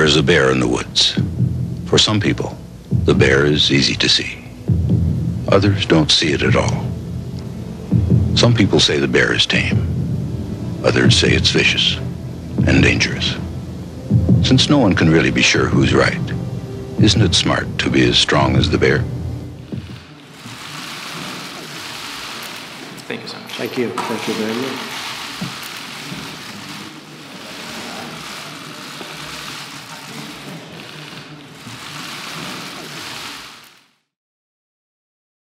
There's a bear in the woods. For some people, the bear is easy to see. Others don't see it at all. Some people say the bear is tame. Others say it's vicious and dangerous. Since no one can really be sure who's right, isn't it smart to be as strong as the bear? Thank you so much. Thank you. Thank you very much.